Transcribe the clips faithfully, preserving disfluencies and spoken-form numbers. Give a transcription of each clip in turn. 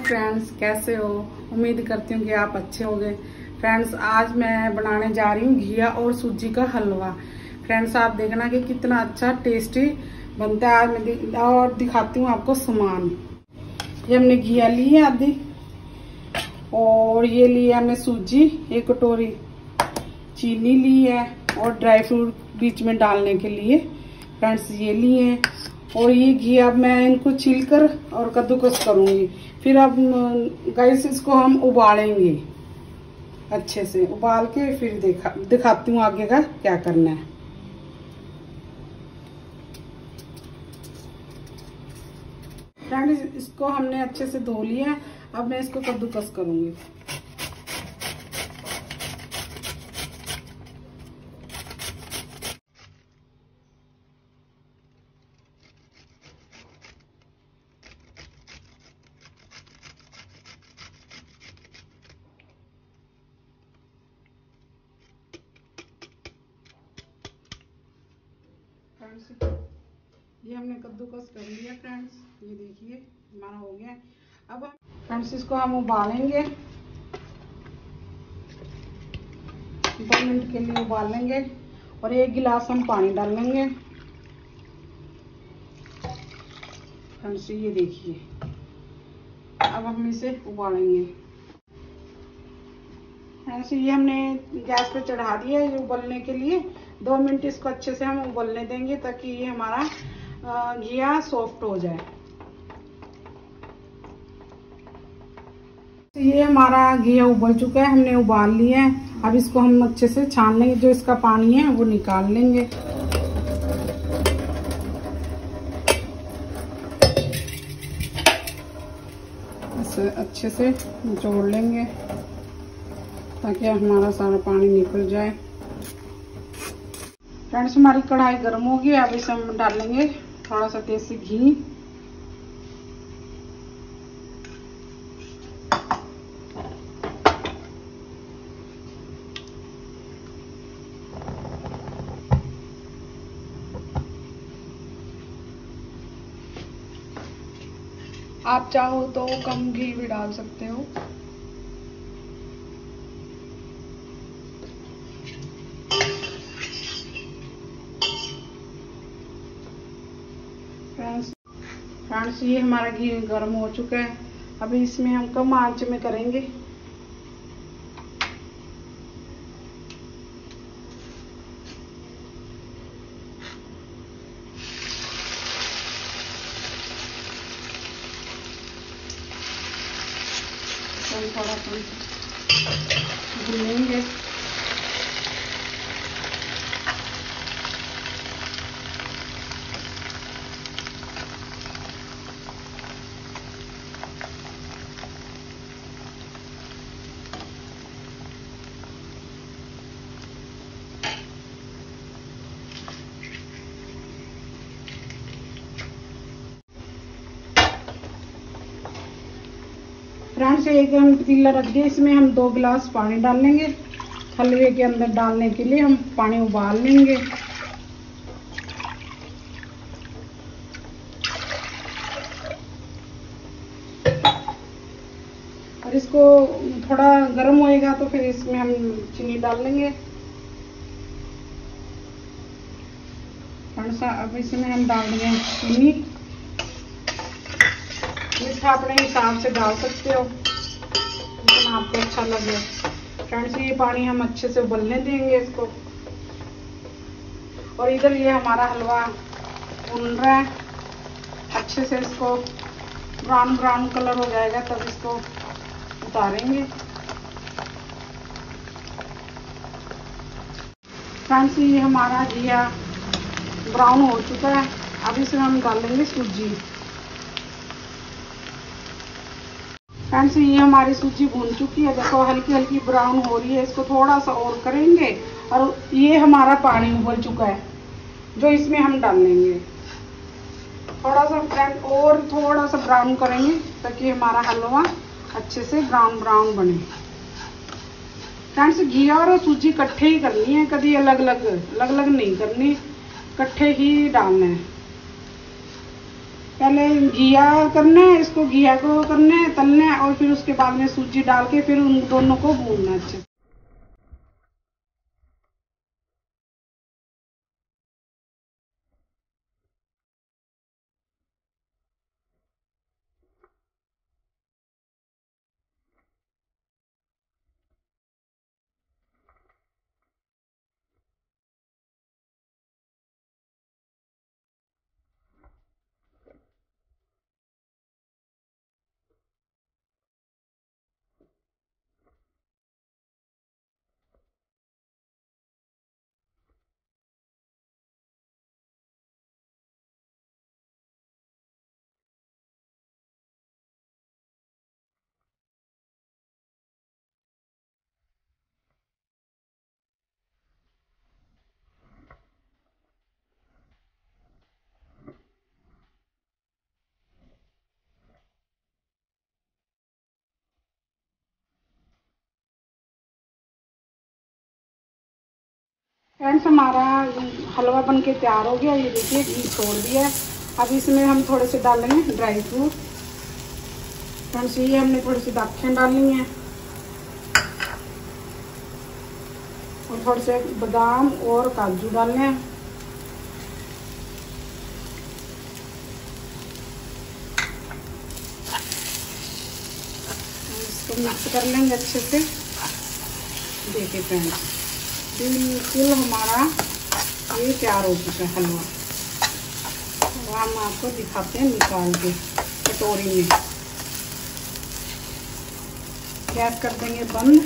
Friends, कैसे हो? उम्मीद करती हूँ कि आप अच्छे होंगे। फ्रेंड्स, आज मैं बनाने जा रही हूँ घिया और सूजी का हलवा। फ्रेंड्स, आप देखना कि कितना अच्छा टेस्टी बनता है। आज मैं दि, और दिखाती हूँ आपको सामान। ये हमने घिया ली है आधी, और ये लिया हमने सूजी एक कटोरी, चीनी ली है और ड्राई फ्रूट बीच में डालने के लिए फ्रेंड्स ये लिए हैं। और ये घी अब मैं इनको छीलकर और कद्दूकस करूंगी। फिर अब गैस इसको हम उबालेंगे, अच्छे से उबाल के फिर देखा दिखाती हूँ आगे का क्या करना है। फ्रेंड्स, इसको हमने अच्छे से धो लिया है। अब मैं इसको कद्दूकस करूंगी। ये हमने कद्दूकस कर लिया फ्रेंड्स, ये देखिए हमारा हो गया। अब फ्रेंड्स इसको हम उबालेंगे, दो मिनट के लिए उबालेंगे और एक गिलास हम पानी डालेंगे। फ्रेंड्स ये देखिए, अब हम इसे उबालेंगे। फ्रेंड्स ये हमने गैस पे चढ़ा दिया है उबलने के लिए। दो मिनट इसको अच्छे से हम उबलने देंगे ताकि ये हमारा घिया सॉफ्ट हो जाए। ये हमारा घिया उबल चुका है, हमने उबाल लिया है। अब इसको हम अच्छे से छान लेंगे, जो इसका पानी है वो निकाल लेंगे। इसे अच्छे से निचोड़ लेंगे ताकि हमारा सारा पानी निकल जाए। फ्रेंड्स, हमारी कढ़ाई गर्म होगी। अब इसे हम डालेंगे थोड़ा सा देसी घी। आप चाहो तो कम घी भी डाल सकते हो। फ्रेंड्स ये हमारा घी गर्म हो चुका है। अभी इसमें हम कम आंच में करेंगे। तो थोड़ा भूनेंगे। फ्रेंड्स एक हम पतीला रख दिया, इसमें हम दो गिलास पानी डाल लेंगे। हलवे के अंदर डालने के लिए हम पानी उबाल लेंगे। और इसको थोड़ा गर्म होएगा तो फिर इसमें हम चीनी डाल लेंगे। फ्रेंड्स अब इसमें हम डाल देंगे चीनी। मीठा अपने हिसाब से डाल सकते हो जितना आपको अच्छा लगे। फ्रेंड्स ये पानी हम अच्छे से उबलने देंगे इसको। और इधर ये हमारा हलवा भुन रहा है अच्छे से। इसको ब्राउन ब्राउन कलर हो जाएगा तब इसको उतारेंगे। फ्रेंड्स ये हमारा घिया ब्राउन हो चुका है। अब इसमें हम डालेंगे सूजी। फ्रेंड्स ये हमारी सूजी भून चुकी है, देखो हल्की हल्की ब्राउन हो रही है। इसको थोड़ा सा और करेंगे और ये हमारा पानी उबल चुका है जो इसमें हम डालेंगे। थोड़ा सा फ्रेंड और थोड़ा सा ब्राउन करेंगे ताकि हमारा हलवा अच्छे से ब्राउन ब्राउन बने। फ्रेंड्स घिया और सूजी इकट्ठे ही करनी है, कभी अलग अलग अलग अलग नहीं करनी, इकट्ठे ही डालना है। पहले घिया करना है, इसको घिया को करना है, तलना है, और फिर उसके बाद में सूजी डाल के फिर उन दोनों को भूनना अच्छे से। फ्रेंड्स हमारा हलवा बनके तैयार हो गया। ये देखिए घी छोड़ दिया है। अब इसमें हम थोड़े से डालेंगे ड्राई फ्रूट। फ्रेंड्स ये हमने थोड़ी सी दाखें डालनी है और थोड़े से बादाम और काजू डालने हैं। इसको मिक्स कर लेंगे अच्छे से। देखिए फ्रेंड्स बिल्कुल हमारा ये तैयार हो चुका है हलवा। तो हम आपको दिखाते हैं निकाल के कटोरी में। गैस कर देंगे बंद।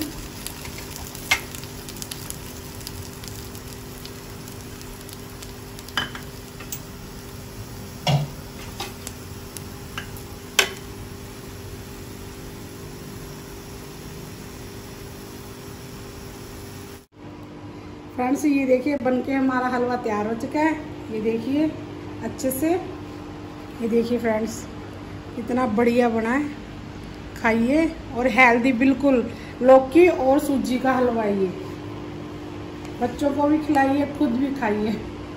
फ्रेंड्स ये देखिए बनके हमारा हलवा तैयार हो चुका है। ये देखिए अच्छे से। ये देखिए फ्रेंड्स कितना बढ़िया बना है। खाइए और हेल्दी बिल्कुल लौकी और सूजी का हलवा। ये बच्चों को भी खिलाइए, खुद भी खाइए।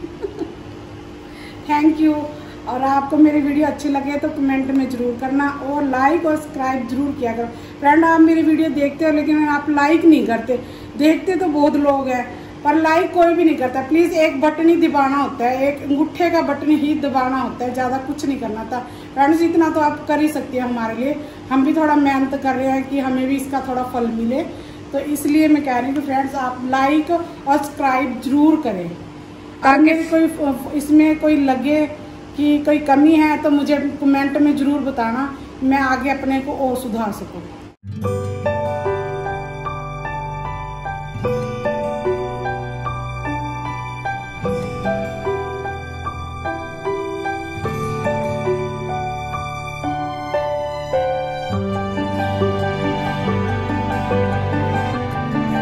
Thank you. और आपको मेरी वीडियो अच्छी लगे तो कमेंट में ज़रूर करना और लाइक और सब्सक्राइब जरूर किया करो। फ्रेंड आप मेरी वीडियो देखते हो लेकिन आप लाइक नहीं करते। देखते तो बहुत लोग हैं पर लाइक कोई भी नहीं करता। प्लीज़ एक बटन ही दबाना होता है, एक अंगूठे का बटन ही दबाना होता है, ज़्यादा कुछ नहीं करना था। फ्रेंड्स इतना तो आप कर ही सकते हैं हमारे लिए। हम भी थोड़ा मेहनत कर रहे हैं कि हमें भी इसका थोड़ा फल मिले, तो इसलिए मैं कह रही हूँ कि फ्रेंड्स आप लाइक और सब्सक्राइब जरूर करें ताकि कोई इसमें कोई लगे कि कोई कमी है तो मुझे कमेंट में ज़रूर बताना, मैं आगे अपने को और सुधार सकूँ।